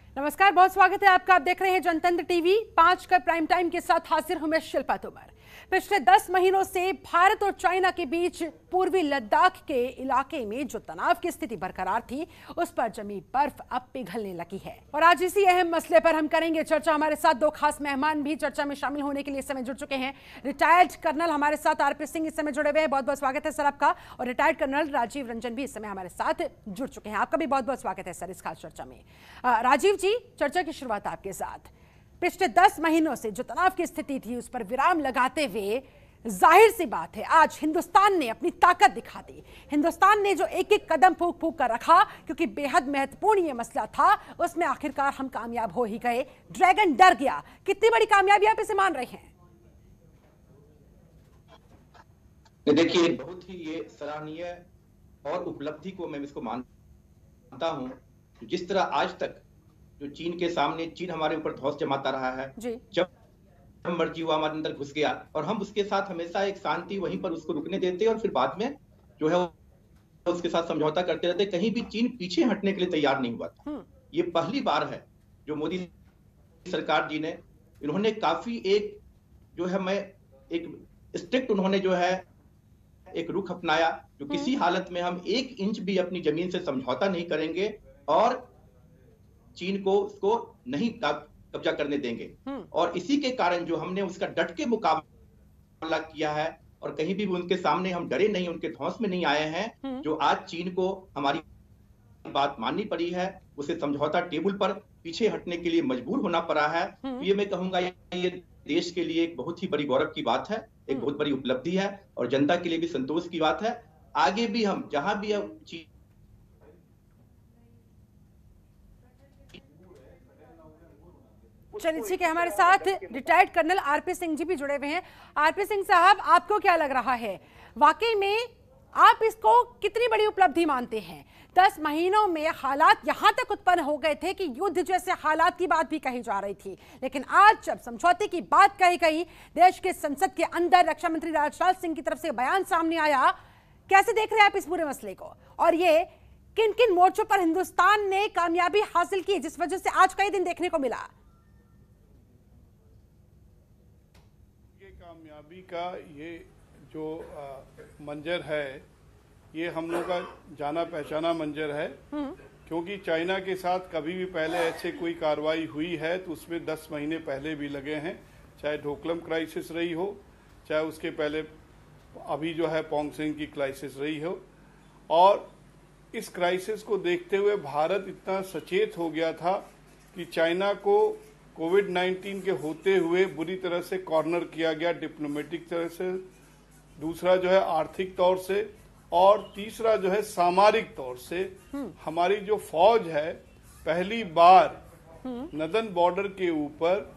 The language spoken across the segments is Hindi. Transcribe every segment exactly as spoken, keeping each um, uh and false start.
नमस्कार, बहुत स्वागत है आपका। आप देख रहे हैं जनतंत्र टीवी। पांच का प्राइम टाइम के साथ हाजिर हूं मैं शिल्पा तोमर। पिछले दस महीनों से भारत और चाइना के बीच पूर्वी लद्दाख के इलाके में जो तनाव की स्थिति बरकरार थी, उस पर जमी बर्फ अब पिघलने लगी है। और आज इसी अहम मसले पर हम करेंगे चर्चा। हमारे साथ दो खास मेहमान भी चर्चा में शामिल होने के लिए इस समय जुड़ चुके हैं। रिटायर्ड कर्नल हमारे साथ आरपी सिंह इस समय जुड़े हुए हैं, बहुत बहुत स्वागत है सर आपका। और रिटायर्ड कर्नल राजीव रंजन भी इस समय हमारे साथ जुड़ चुके हैं, आपका भी बहुत बहुत स्वागत है सर इस खास चर्चा में। राजीव जी, चर्चा की शुरुआत आपके साथ। पिछले दस महीनों से जो तनाव की स्थिति थी, उस पर विराम लगाते हुए जाहिर सी बात है आज हिंदुस्तान ने अपनी ताकत दिखा दी। हिंदुस्तान ने जो एक एक कदम फूंक फूंक कर रखा, क्योंकि बेहद महत्वपूर्ण ये मसला था, उसमें आखिरकार हम कामयाब हो ही गए। ड्रैगन डर गया। कितनी बड़ी कामयाबी आप इसे मान रहे हैं? देखिए, बहुत ही ये सराहनीय और उपलब्धि को मैं इसको मानता हूं। जिस तरह आज तक जो चीन के सामने चीन हमारे ऊपर धौंस जमाता रहा है, जब मर्जी हुआ हमारे अंदर घुस गया, और हम उसके साथ हमेशा एक शांति वहीं पर उसको रुकने देते और फिर बाद में जो है उसके साथ समझौता करते रहते। कहीं भी चीन पीछे हटने के लिए तैयार नहीं हुआ था। ये पहली बार है जो मोदी सरकार जी ने, इन्होंने काफी एक जो है मैं एक स्ट्रिक्ट उन्होंने जो है एक रुख अपनाया, जो किसी हालत में हम एक इंच भी अपनी जमीन से समझौता नहीं करेंगे और चीन को उसको नहीं कब्जा करने देंगे। और इसी के कारण जो हमने उसका डट के मुकाबला किया है और कहीं भी उनके सामने हम डरे नहीं, उनके धौंस में नहीं आए हैं। जो आज चीन को हमारी बात माननी पड़ी है, उसे समझौता टेबल पर पीछे हटने के लिए मजबूर होना पड़ा है। तो ये मैं कहूंगा ये देश के लिए एक बहुत ही बड़ी गौरव की बात है, एक बहुत बड़ी उपलब्धि है और जनता के लिए भी संतोष की बात है। आगे भी हम जहां भी हम चलिए ठीक है, हमारे साथ retired colonel RP Singh ji भी जुड़े हुए हैं। आरपी सिंह साहब, आपको क्या लग रहा है, वाकई में आप इसको कितनी बड़ी उपलब्धि मानते हैं? दस महीनों में हालात यहां तक उत्पन्न हो गए थे कि युद्ध जैसे हालात की बात भी कही जा रही थी, लेकिन आज जब समझौते की बात कही गई, देश के संसद के अंदर रक्षा मंत्री राजनाथ सिंह की तरफ से बयान सामने आया, कैसे देख रहे हैं आप इस पूरे मसले को? और ये किन किन मोर्चों पर हिंदुस्तान ने कामयाबी हासिल की जिस वजह से आज का ये दिन देखने को मिला? कामयाबी का ये जो आ, मंजर है, ये हम लोग का जाना पहचाना मंजर है। क्योंकि चाइना के साथ कभी भी पहले ऐसे कोई कार्रवाई हुई है तो उसमें दस महीने पहले भी लगे हैं, चाहे ढोकलम क्राइसिस रही हो, चाहे उसके पहले अभी जो है पोंगसिंग की क्राइसिस रही हो। और इस क्राइसिस को देखते हुए भारत इतना सचेत हो गया था कि चाइना को कोविड नाइन्टीन के होते हुए बुरी तरह से कॉर्नर किया गया, डिप्लोमेटिक तरह से, दूसरा जो है आर्थिक तौर से, और तीसरा जो है सामरिक तौर से। हमारी जो फौज है, पहली बार नदन बॉर्डर के ऊपर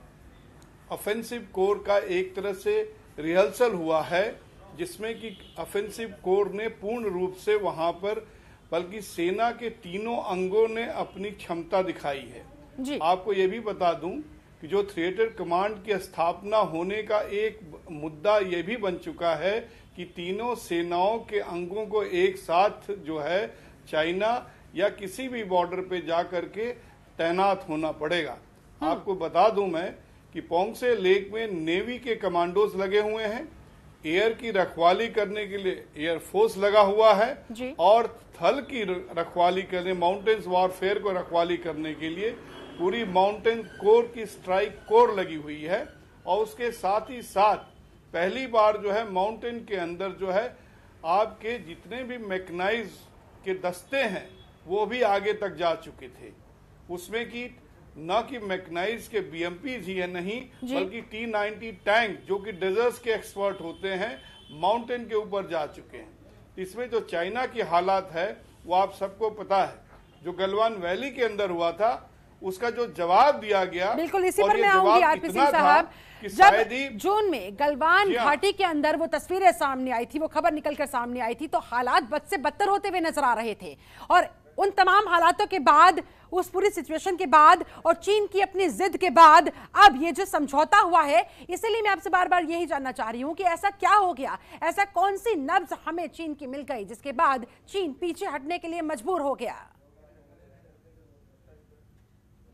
ऑफेंसिव कोर का एक तरह से रिहर्सल हुआ है, जिसमें कि ऑफेंसिव कोर ने पूर्ण रूप से वहां पर, बल्कि सेना के तीनों अंगों ने अपनी क्षमता दिखाई है। जी। आपको ये भी बता दूं कि जो थिएटर कमांड की स्थापना होने का एक मुद्दा ये भी बन चुका है कि तीनों सेनाओं के अंगों को एक साथ जो है चाइना या किसी भी बॉर्डर पे जा करके तैनात होना पड़ेगा। आपको बता दूं मैं कि पोंगसे लेक में नेवी के कमांडोज लगे हुए हैं, एयर की रखवाली करने के लिए एयरफोर्स लगा हुआ है जी। और थल की रखवाली करने, माउंटेन्स वॉरफेयर को रखवाली करने के लिए पूरी माउंटेन कोर की स्ट्राइक कोर लगी हुई है। और उसके साथ ही साथ पहली बार जो है माउंटेन के अंदर जो है आपके जितने भी मैकेनाइज के दस्ते हैं वो भी आगे तक जा चुके थे। उसमें की न कि मैकेनाइज के बीएमपी ही है नहीं, बल्कि टी नाइन्टी टैंक जो कि डेजर्ट्स के एक्सपर्ट होते हैं, माउंटेन के ऊपर जा चुके हैं। इसमें जो चाइना की हालात है वो आप सबको पता है, जो गलवान वैली के अंदर हुआ था उसका जो जवाब दिया गया। बिल्कुल इसी पर मैं आऊंगी आरपी सिंह साहब। जब जून में गलवान घाटी के अंदर वो तस्वीरें सामने आई थी, वो खबर निकलकर सामने आई थी, तो हालात बद से बदतर होते हुए नजर आ रहे थे। और उन तमाम हालातों के बाद, उस पूरी सिचुएशन के बाद और चीन की अपनी जिद के बाद अब ये जो समझौता हुआ है, इसलिए मैं आपसे बार बार यही जानना चाह रही हूं कि ऐसा क्या हो गया, ऐसा कौन सी नब्ज हमें चीन की मिल गई जिसके बाद चीन पीछे हटने के लिए मजबूर हो गया?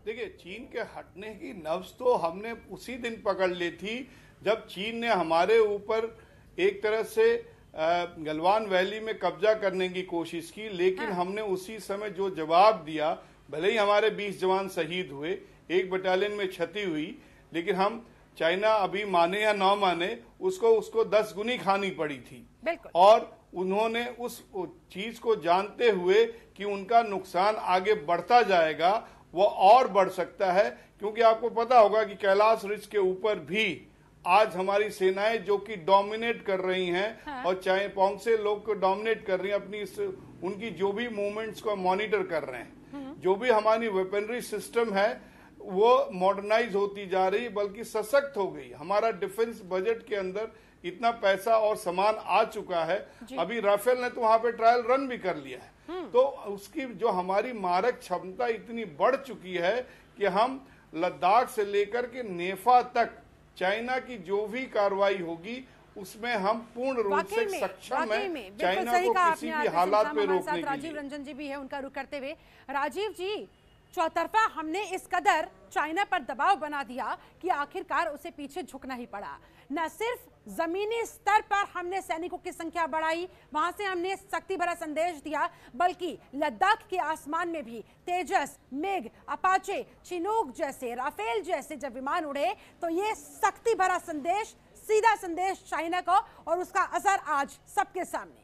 देखिए, चीन के हटने की नब्ज तो हमने उसी दिन पकड़ ली थी जब चीन ने हमारे ऊपर एक तरह से गलवान वैली में कब्जा करने की कोशिश की, लेकिन हाँ। हमने उसी समय जो जवाब दिया, भले ही हमारे बीस जवान शहीद हुए, एक बटालियन में क्षति हुई, लेकिन हम चाइना अभी माने या ना माने उसको उसको दस गुनी खानी पड़ी थी। और उन्होंने उस चीज को जानते हुए कि उनका नुकसान आगे बढ़ता जाएगा, वो और बढ़ सकता है, क्योंकि आपको पता होगा कि कैलाश रिज के ऊपर भी आज हमारी सेनाएं जो कि डोमिनेट कर रही हैं हाँ। और चाहे पौंगसे लोग को डोमिनेट कर रही हैं, अपनी इस, उनकी जो भी मूवमेंट्स को मॉनिटर कर रहे हैं, जो भी हमारी वेपनरी सिस्टम है वो मॉडर्नाइज होती जा रही, बल्कि सशक्त हो गई। हमारा डिफेंस बजट के अंदर इतना पैसा और सामान आ चुका है, अभी राफेल ने तो वहां पे ट्रायल रन भी कर लिया है, तो उसकी जो हमारी मारक क्षमता इतनी बढ़ चुकी है कि हम लद्दाख से लेकर के नेफा तक चाइना की जो भी कार्रवाई होगी उसमें हम पूर्ण रूप से सक्षम हैं चाइना को किसी भी हालात में रोकने के लिए। राजीव रंजन जी भी है, उनका रुख करते हुए, राजीव जी, चौतरफा हमने इस कदर चाइना पर दबाव बना दिया कि आखिरकार उसे पीछे झुकना ही पड़ा। न सिर्फ जमीनी स्तर पर हमने सैनिकों की संख्या बढ़ाई, वहां से हमने शक्ति भरा संदेश दिया, बल्कि लद्दाख के आसमान में भी तेजस, मेघ, अपाचे, चिनूक जैसे, राफेल जैसे जब विमान उड़े तो ये शक्ति भरा संदेश, सीधा संदेश चाइना को, और उसका असर आज सबके सामने।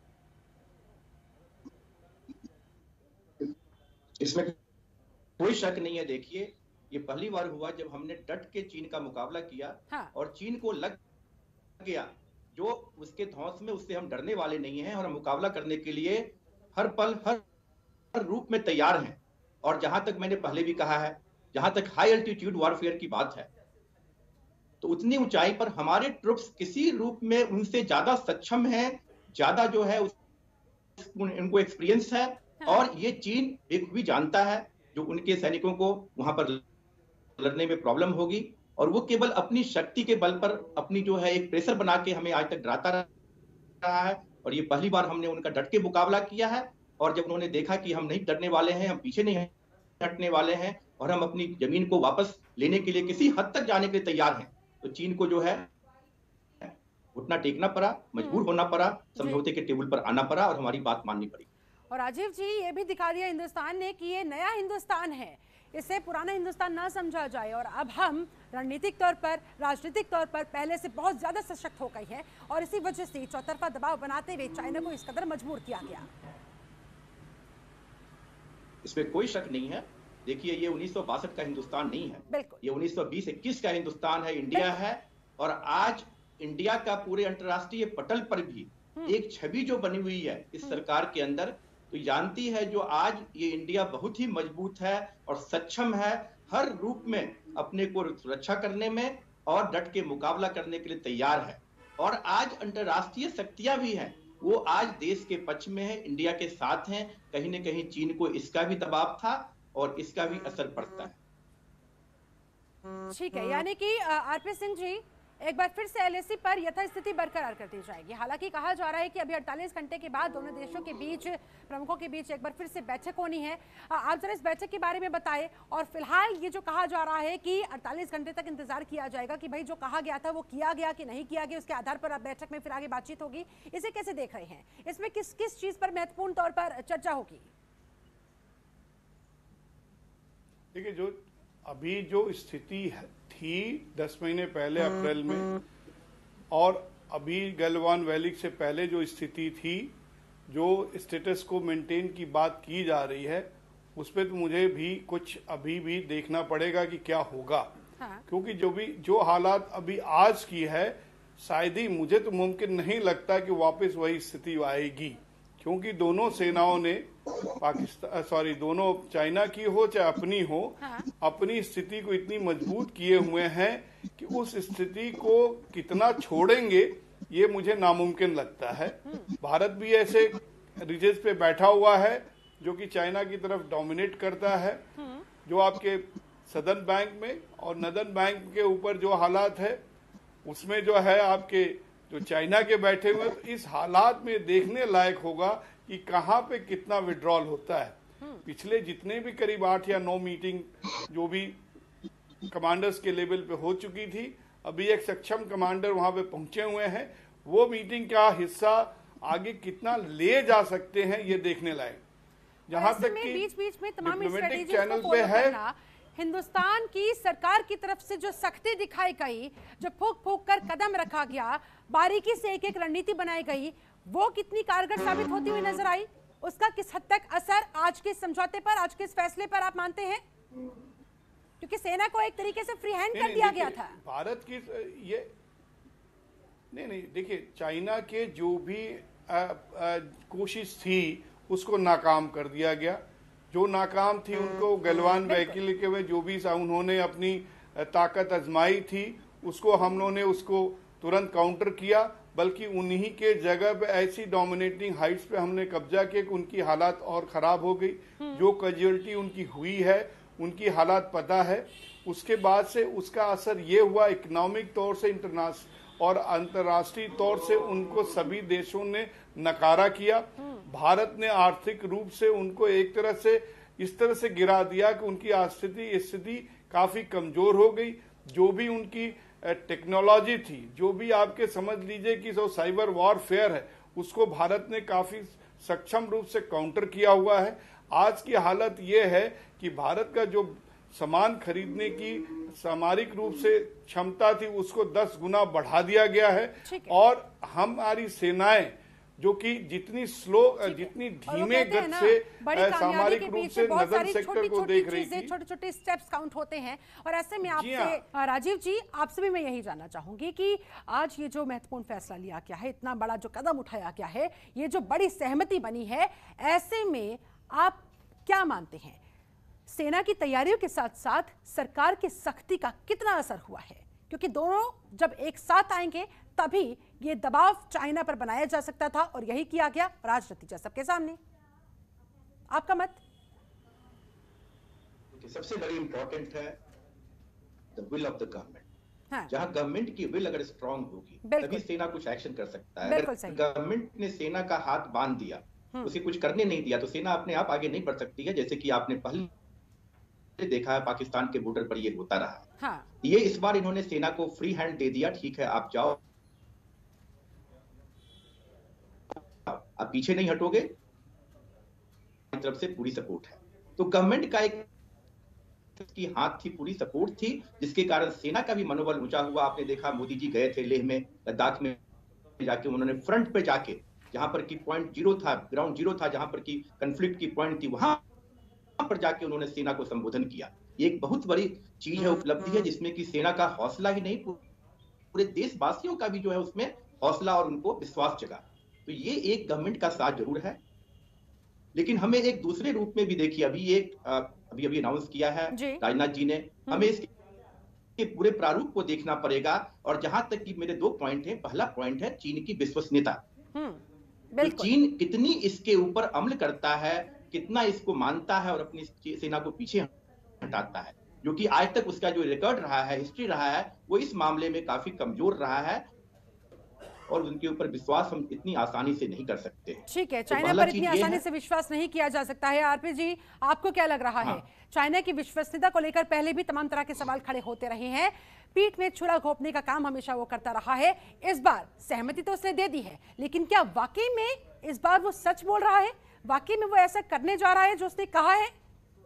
इसमें कोई शक नहीं है। देखिए, ये पहली बार हुआ जब हमने डट के चीन का मुकाबला किया हाँ। और चीन को लग गया जो उसके धौंस में, उससे हम डरने वाले नहीं हैं और हम मुकाबला करने के लिए हर पल हर, हर रूप में तैयार हैं। और जहां तक मैंने पहले भी कहा है, जहां तक हाई एल्टीट्यूड वॉरफेयर की बात है, तो उतनी ऊंचाई पर हमारे ट्रुप्स किसी रूप में उनसे ज्यादा सक्षम हैं, ज्यादा जो है उस, उनको एक्सपीरियंस है हाँ। और ये चीन एक भी जानता है जो उनके सैनिकों को वहां पर लड़ने में प्रॉब्लम होगी, और वो केवल अपनी शक्ति के बल पर अपनी जो है एक प्रेशर बना के हमें आज तक डराता रहा है। और ये पहली बार हमने उनका डट के मुकाबला किया है, और जब उन्होंने देखा कि हम नहीं डरने वाले हैं, हम पीछे नहीं हटने वाले हैं और हम अपनी जमीन को वापस लेने के लिए किसी हद तक जाने के लिए तैयार हैं, तो चीन को जो है उतना टेकना पड़ा, मजबूर होना पड़ा, समझौते के टेबल पर आना पड़ा और हमारी बात माननी पड़ी। और राजीव जी, ये भी दिखा दिया हिंदुस्तान ने कि ये नया हिंदुस्तान है, इसे पुराना हिंदुस्तान ना समझा जाए, और अब हम रणनीतिक तौर पर, राजनीतिक तौर पर पहले से बहुत ज्यादा सशक्त हो गए हैं, और इसी वजह से चौतरफा दबाव बनाते हुए चाइना को इस कदर मजबूर किया गया। इसमें कोई शक नहीं है। देखिए, ये उन्नीस सौ बासठ का हिंदुस्तान नहीं है, ये उन्नीस सौ बीस इक्कीस का हिंदुस्तान है, इंडिया है। और आज इंडिया का पूरे अंतर्राष्ट्रीय पटल पर भी एक छवि जो बनी हुई है इस सरकार के अंदर, तो जानती है जो आज ये इंडिया बहुत ही मजबूत है और सक्षम है हर रूप में अपने को सुरक्षा करने में, और डट के मुकाबला करने के लिए तैयार है। और आज अंतर्राष्ट्रीय शक्तियां भी हैं, वो आज देश के पक्ष में है, इंडिया के साथ हैं। कहीं न कहीं चीन को इसका भी दबाव था और इसका भी असर पड़ता है। ठीक है, यानी कि आरपी सिंह जी, एक बार फिर से एलएसी पर यथास्थिति बरकरार कर दी जाएगी। हालांकि कहा जा रहा है कि अभी अड़तालीस घंटे के बाद दोनों देशों के बीच, प्रमुखों के बीच एक बार फिर से बैठक होनी है। आप जरा इस बैठक के बारे में बताएं, और फिलहाल ये जो कहा जा रहा है कि अड़तालीस घंटे तक इंतजार किया जाएगा कि भाई जो कहा गया था वो किया गया कि नहीं किया गया, उसके आधार पर अब बैठक में फिर आगे बातचीत होगी, इसे कैसे देख रहे हैं? इसमें किस किस चीज पर महत्वपूर्ण तौर पर चर्चा होगी? देखिए, जो अभी जो स्थिति थी दस महीने पहले अप्रैल में, और अभी गलवान वैली से पहले जो स्थिति थी, जो स्टेटस को मेंटेन की बात की जा रही है, उस पर तो मुझे भी कुछ अभी भी देखना पड़ेगा कि क्या होगा। हाँ। क्योंकि जो भी जो हालात अभी आज की है, शायद ही, मुझे तो मुमकिन नहीं लगता कि वापस वही स्थिति आएगी, क्योंकि दोनों सेनाओं ने पाकिस्तान सॉरी दोनों चाइना की हो चाहे अपनी हो, हाँ। अपनी स्थिति को इतनी मजबूत किए हुए हैं कि उस स्थिति को कितना छोड़ेंगे ये मुझे नामुमकिन लगता है। भारत भी ऐसे रिजेस पे बैठा हुआ है जो कि चाइना की तरफ डोमिनेट करता है, जो आपके सदर्न बैंक में और नदर्न बैंक के ऊपर जो हालात है उसमें जो है आपके जो चाइना के बैठे हुए, तो इस हालात में देखने लायक होगा कि कहां पे कितना विड्रॉल होता है। पिछले जितने भी करीब आठ या नौ मीटिंग जो भी कमांडर्स के लेवल पे हो चुकी थी, अभी एक सक्षम कमांडर वहां पे पहुंचे हुए हैं। वो मीटिंग का हिस्सा आगे कितना ले जा सकते हैं ये देखने लायक। जहां तक कि बीच बीच में तमाम डिप्लोमेटिक चैनल पे है, हिंदुस्तान की सरकार की तरफ से जो सख्ती दिखाई गई, जो फूक फूक कर कदम रखा गया, बारीकी से एक एक रणनीति बनाई गई, वो कितनी कारगर साबित होती हुई नजर आई? उसका किस हद तक असर आज के समझौते पर, आज के इस फैसले पर आप मानते हैं? क्योंकि सेना को एक तरीके से फ्री हैंड कर दिया गया था। भारत की ये नहीं नहीं देखिए, चाइना के जो भी कोशिश थी उसको नाकाम कर दिया गया। जो नाकाम थी उनको गलवान वैकिल के में जो भी उन्होंने अपनी ताकत आजमाई थी उसको हम लोगों ने उसको तुरंत काउंटर किया, बल्कि उन्हीं के जगह पे ऐसी डोमिनेटिंग हाइट्स पे हमने कब्जा किया कि उनकी हालात और खराब हो गई। जो कैजुअलिटी उनकी हुई है उनकी हालात पता है। उसके बाद से उसका असर ये हुआ इकोनॉमिक तौर से, इंटरनेशनल और अंतर्राष्ट्रीय तौर से उनको सभी देशों ने नकारा किया। भारत ने आर्थिक रूप से उनको एक तरह से इस तरह से गिरा दिया कि उनकी स्थिति स्थिति काफी कमजोर हो गई। जो भी उनकी टेक्नोलॉजी थी, जो भी आपके समझ लीजिए कि जो साइबर वॉरफेयर है, उसको भारत ने काफी सक्षम रूप से काउंटर किया हुआ है। आज की हालत ये है कि भारत का जो सामान खरीदने की सामरिक रूप से क्षमता थी उसको दस गुना बढ़ा दिया गया है, और हमारी सेनाएं जो कि जितनी स्लो, जितनी धीमे गति से सामरिक रूप से नदन सेक्टर को देख रही थी। छोटे छोटे स्टेप्स काउंट होते हैं। और ऐसे में आपसे राजीव जी, आपसे भी मैं यही जानना चाहूंगी कि आज ये जो महत्वपूर्ण फैसला लिया गया है, इतना बड़ा जो कदम उठाया गया है, ये जो बड़ी सहमति बनी है, ऐसे में आप क्या मानते हैं सेना की तैयारियों के साथ साथ सरकार की सख्ती का कितना असर हुआ है? क्योंकि दोनों जब एक साथ आएंगे तभी ये दबाव चाइना पर बनाया जा सकता था, और यही किया गया। राज नतीजा सबके सामने, आपका मत? सबसे बड़ी इंपॉर्टेंट है the will of the government. जहां गवर्नमेंट की विल अगर स्ट्रांग होगी तभी सेना कुछ एक्शन कर सकता है। अगर गवर्नमेंट ने सेना का हाथ बांध दिया, उसे कुछ करने नहीं दिया, तो सेना अपने आप आगे नहीं बढ़ सकती है। जैसे कि आपने पहले देखा है पाकिस्तान के बॉर्डर पर ये होता रहा। हाँ। ये इस बार इन्होंने सेना को फ्री हैंड दे दिया, ठीक है आप जाओ, आप पीछे नहीं हटोगे, तरफ से पूरी सपोर्ट है। तो गवर्नमेंट का एक की हाथ थी, पूरी सपोर्ट थी, जिसके कारण सेना का भी मनोबल ऊंचा हुआ। आपने देखा मोदी जी गए थे लेह में, लद्दाख में जाके उन्होंने फ्रंट पे जाके, जहां पर की पॉइंट जीरो था, ग्राउंड जीरो था, जहां पर की कंफ्लिक्ट की पॉइंट थी, वहां पर जाके उन्होंने सेना को संबोधन किया। ये एक बहुत बड़ी चीज है, उपलब्धि है, जिसमें कि सेना का हौसला ही नहीं, पूरे देशवासियों का भी जो है उसमें हौसला और उनको विश्वास जगा। तो ये एक गवर्नमेंट का साथ जरूर है, लेकिन हमें एक दूसरे रूप में भी देखिए, अभी एक अभी अभी अनाउंस किया है राजनाथ जी ने, हमें इसके पूरे प्रारूप को देखना पड़ेगा। और जहां तक कि मेरे दो पॉइंट हैं, पहला पॉइंट है चीन की विश्वसनीयता। तो चीन कितनी इसके ऊपर अमल करता है, कितना इसको मानता है और अपनी सेना को पीछे हटाता है, जो कि आज तक उसका जो रिकॉर्ड रहा है, हिस्ट्री रहा है, वो इस मामले में काफी कमजोर रहा है, और उनके ऊपर विश्वास हम इतनी आसानी से नहीं कर सकते। ठीक है, चाइना तो पर इतनी आसानी से विश्वास नहीं किया जा सकता है। आरपी जी, आपको क्या लग रहा हाँ। है? चाइना की विश्वसनीयता को लेकर पहले भी तमाम तरह के सवाल खड़े होते रहे हैं, पीठ में छुरा घोंपने का काम हमेशा वो करता रहा है। इस बार सहमति तो उसने दे दी है, लेकिन क्या वाकई में इस बार वो सच बोल रहा है? वाकई में वो ऐसा करने जा रहा है जो उसने कहा है?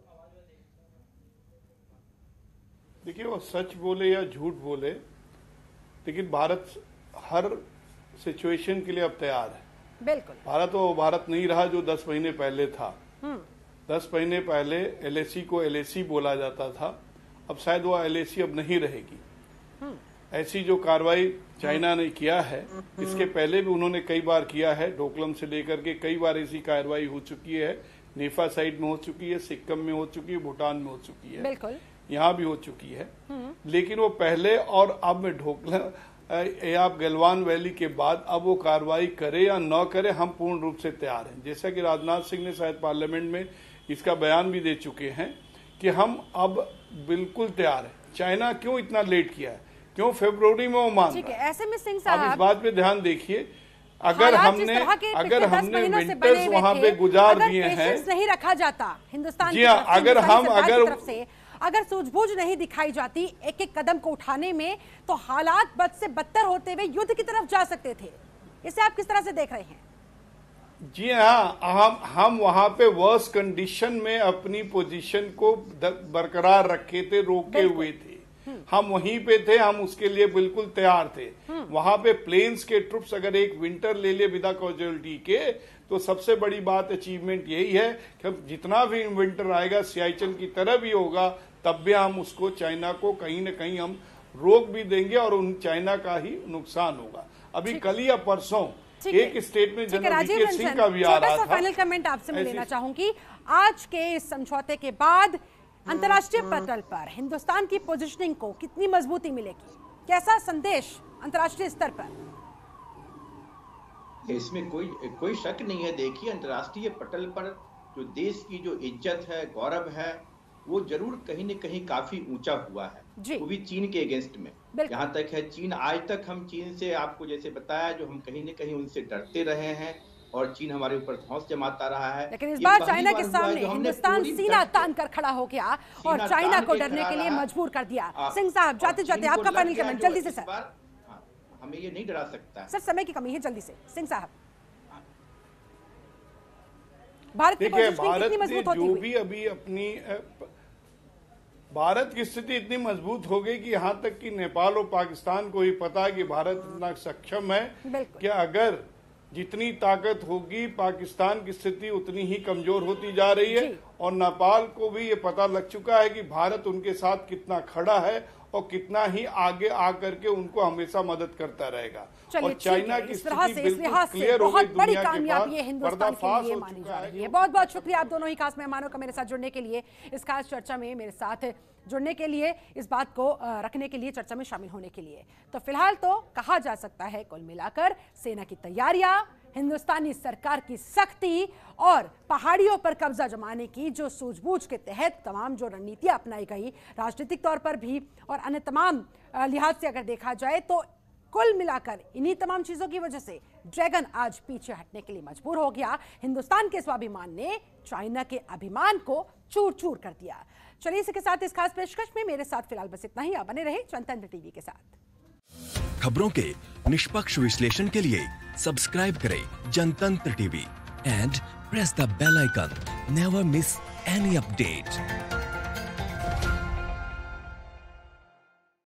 देखिए, वो सच बोले या झूठ बोले, लेकिन भारत हर सिचुएशन के लिए अब तैयार है। बिल्कुल। भारत वो भारत नहीं रहा जो दस महीने पहले था। दस महीने पहले एलएसी को एलएसी बोला जाता था, अब शायद वो एलएसी अब नहीं रहेगी। ऐसी जो कार्रवाई चाइना ने किया है, इसके पहले भी उन्होंने कई बार किया है, डोकलम से लेकर के कई बार ऐसी कार्रवाई हो चुकी है। नेफा साइड में हो चुकी है, सिक्किम में हो चुकी है, भूटान में हो चुकी है, बिल्कुल यहाँ भी हो चुकी है। लेकिन वो पहले और अब में ढोकला आप गलवान वैली के बाद अब वो कार्रवाई करे या न करे, हम पूर्ण रूप से तैयार हैं। जैसा कि राजनाथ सिंह ने शायद पार्लियामेंट में इसका बयान भी दे चुके हैं कि हम अब बिल्कुल तैयार हैं। चाइना क्यों इतना लेट किया है, क्यों फरवरी में वो मान रहा है? ऐसे में सिंह साहब, आप इस बात पे ध्यान देखिए, अगर हालात हमने जिस तरह के अगर पिछले दस हमने महीनों से बने विंटर्स हुए वहां थे, पे गुजार अगर दिए हैं, पेशेंस नहीं रखा जाता हिंदुस्तान जी की हाँ, तरफ से, अगर हिंदुस्तानी हम सरकार की अगर तरफ से अगर सूझबूझ नहीं दिखाई जाती एक एक कदम को उठाने में, तो हालात बद से बदतर होते हुए युद्ध की तरफ जा सकते थे। इसे आप किस तरह से देख रहे हैं? जी हाँ, हम हम वहां पे वर्स कंडीशन में अपनी पोजीशन को बरकरार रखे थे, रोके हुए थे। हम वहीं पे थे, हम उसके लिए बिल्कुल तैयार थे। वहां पे प्लेन्स के ट्रुप्स अगर एक विंटर ले ले विदा कैजुअलिटी के, तो सबसे बड़ी बात अचीवमेंट यही है कि हम जितना भी विंटर आएगा सियाचिन की तरह भी होगा, तब भी हम उसको चाइना को कहीं न कहीं हम रोक भी देंगे और उन चाइना का ही नुकसान होगा। अभी कल या परसों एक स्टेट में जनरल वी के सिंह का भी आ रहा था। फाइनल कमेंट आपसे मैं लेना चाहूंगी, आज के इस समझौते के बाद अंतर्राष्ट्रीय पटल पर हिंदुस्तान की पोजीशनिंग को कितनी मजबूती मिलेगी? कैसा संदेश अंतर्राष्ट्रीय स्तर पर? इसमें कोई कोई शक नहीं है। देखिए, अंतर्राष्ट्रीय पटल पर जो देश की जो इज्जत है, गौरव है, वो जरूर कहीं न कहीं काफी ऊंचा हुआ है, वो भी चीन के अगेंस्ट में। यहाँ तक है, चीन आज तक हम चीन से, आपको जैसे बताया, जो हम कहीं न कहीं उनसे डरते रहे हैं और चीन हमारे ऊपर धौंस जमाता रहा है। लेकिन इस बार चाइना के सामने हिंदुस्तान सीना तान कर खड़ा हो गया और चाइना को डरने के लिए मजबूर कर दिया। सिंह साहब, जाते जाते आपका फाइनल कमेंट जल्दी से सर। हमें ये नहीं डरा सकता सर, समय की कमी है, जल्दी से सिंह साहब। भारत की पोजीशनिंग कितनी मजबूत होती जो भी अभी अपनी भारत की स्थिति इतनी मजबूत हो गई कि यहाँ तक कि नेपाल और पाकिस्तान को ही पता है कि भारत इतना सक्षम है कि अगर जितनी ताकत होगी पाकिस्तान की स्थिति उतनी ही कमजोर होती जा रही है, और नेपाल को भी ये पता लग चुका है कि भारत उनके साथ कितना खड़ा है और कितना ही आगे आकर के उनको हमेशा मदद करता रहेगा। और चाइना की स्थिति बिल्कुल क्लियर हो गई, बड़ी कामयाबी है हिंदुस्तान के लिए मानी जा रही है। बहुत बहुत शुक्रिया आप दोनों ही खास मेहमानों का मेरे साथ जुड़ने के लिए, इस खास चर्चा में मेरे साथ जुड़ने के लिए, इस बात को रखने के लिए, चर्चा में शामिल होने के लिए। तो फिलहाल तो कहा जा सकता है कुल मिलाकर सेना की तैयारियां, हिंदुस्तानी सरकार की सख्ती और पहाड़ियों पर कब्जा जमाने की जो सूझबूझ के तहत तमाम जो रणनीतियां अपनाई गई, राजनीतिक तौर पर भी और अन्य तमाम लिहाज से अगर देखा जाए, तो कुल मिलाकर इन्हीं तमाम चीजों की वजह से ड्रैगन आज पीछे हटने के लिए मजबूर हो गया। हिंदुस्तान के स्वाभिमान ने चाइना के अभिमान को चूर चूर कर दिया। चलिए, इसी के साथ इस खास पेशकश में मेरे साथ फिलहाल बस इतना ही। आप बने रहे जनतंत्र टीवी के साथ। खबरों के निष्पक्ष विश्लेषण के लिए सब्सक्राइब करें Jantantra TV and press the bell icon. Never miss any update.